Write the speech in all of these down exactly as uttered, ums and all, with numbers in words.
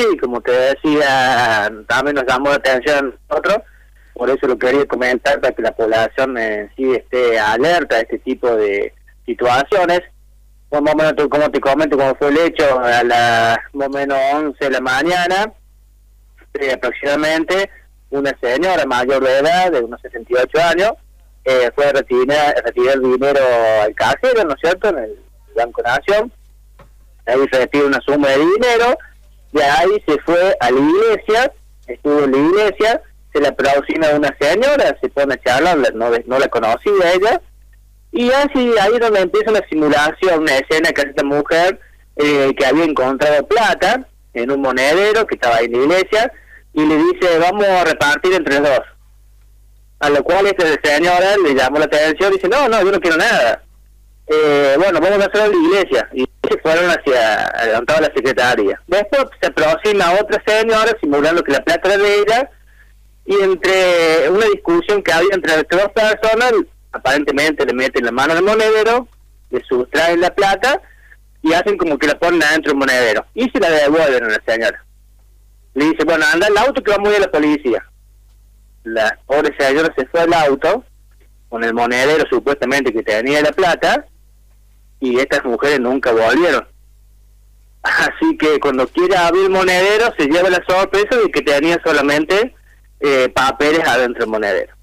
Sí, como te decía, también nos llamó la atención a nosotros, por eso lo quería comentar, para que la población en sí esté alerta a este tipo de situaciones. Bueno, más o menos, como te comento, como fue el hecho, a las más o menos once de la mañana, eh, aproximadamente, una señora mayor de edad, de unos sesenta y ocho años, eh, fue a retirar, a retirar el dinero al cajero, ¿no es cierto?, en el Banco Nación. Ahí retira una suma de dinero, de ahí se fue a la iglesia, estuvo en la iglesia, se le aproxima a una señora, se pone a charlar, no, no la conocía ella, y así ahí es donde empieza una simulación, una escena que hace esta mujer, eh, que había encontrado plata en un monedero que estaba ahí en la iglesia, y le dice, vamos a repartir entre los dos. A lo cual esta señora le llamó la atención y dice, no, no, yo no quiero nada. Eh, bueno, vamos a hacerlo en la iglesia. Y se fueron hacia, adelantaba la secretaria. Después se aproxima a otra señora, simulando que la plata era de ella, y entre una discusión que había entre las dos personas, aparentemente le meten la mano en el monedero, le sustraen la plata, y hacen como que la ponen adentro del monedero. Y se la devuelven a la señora. Le dice, bueno, anda al auto que vamos a ir a la policía. La pobre señora se fue al auto, con el monedero supuestamente que tenía la plata, y estas mujeres nunca volvieron. Así que cuando quiere abrir el monedero se lleva la sorpresa de que tenía solamente eh, papeles adentro del monedero.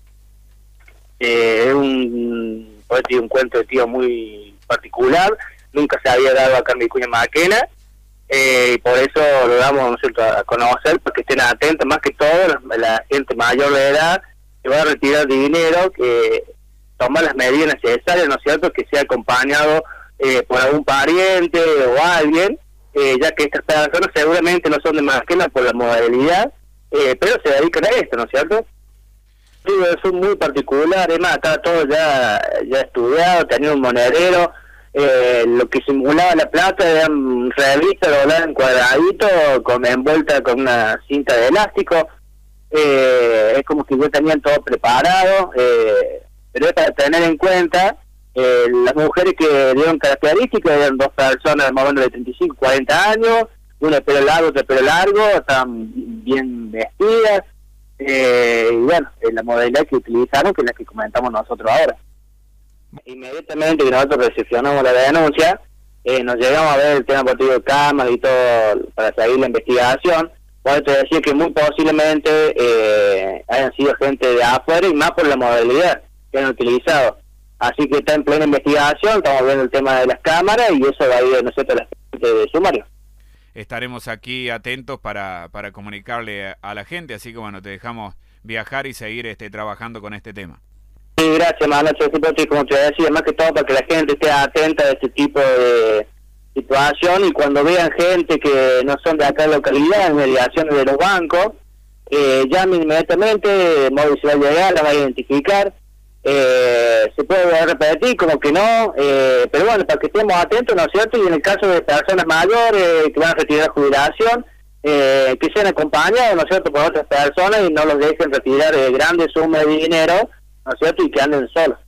Eh, es un, un, un cuento de tío muy particular, nunca se había dado acá en Vicuña Maquena, eh, y por eso lo damos, ¿no es cierto?, a conocer, para que estén atentos, más que todo la, la gente mayor de edad que va a retirar dinero, que toma las medidas necesarias, ¿no es cierto?, que sea acompañado eh, por algún pariente o alguien, eh, ya que estas personas seguramente no son de Maquena por la modalidad, eh, pero se dedican a esto, ¿no es cierto? Sí, es muy particular, además estaba todo ya, ya estudiado, tenía un monedero, eh, lo que simulaba la plata eran revistas dobladas en cuadradito, con, envuelta con una cinta de elástico, eh, es como que ya tenían todo preparado, eh, pero es para tener en cuenta. Eh, las mujeres que dieron características eran dos personas más o menos de treinta y cinco, cuarenta años, una de pelo largo, otra de pelo largo, estaban bien vestidas, eh, y bueno, eh, la modalidad que utilizaron, que es la que comentamos nosotros ahora. Inmediatamente que nosotros recepcionamos la denuncia, eh, nos llegamos a ver el tema partido de cámara y todo para seguir la investigación. Bueno, te decía que muy posiblemente eh, hayan sido gente de afuera y más por la modalidad que han utilizado. Así que está en plena investigación, estamos viendo el tema de las cámaras y eso va a ir, ¿no es cierto?, a la gente de sumario. Estaremos aquí atentos para, para comunicarle a la gente, así que bueno, te dejamos viajar y seguir este trabajando con este tema. Sí, gracias, Manacho, como te decía, más que todo para que la gente esté atenta a este tipo de situación, y cuando vean gente que no son de acá de la localidad, en mediaciones de los bancos, eh, llamen inmediatamente, el móvil se va a llegar, la va a identificar. Eh, se puede repetir, como que no, eh, pero bueno, para que estemos atentos, ¿no es cierto? Y en el caso de personas mayores que van a retirar jubilación, eh, que sean acompañados, ¿no es cierto?, por otras personas y no los dejen retirar eh, grandes sumas de dinero, ¿no es cierto?, y que anden solos.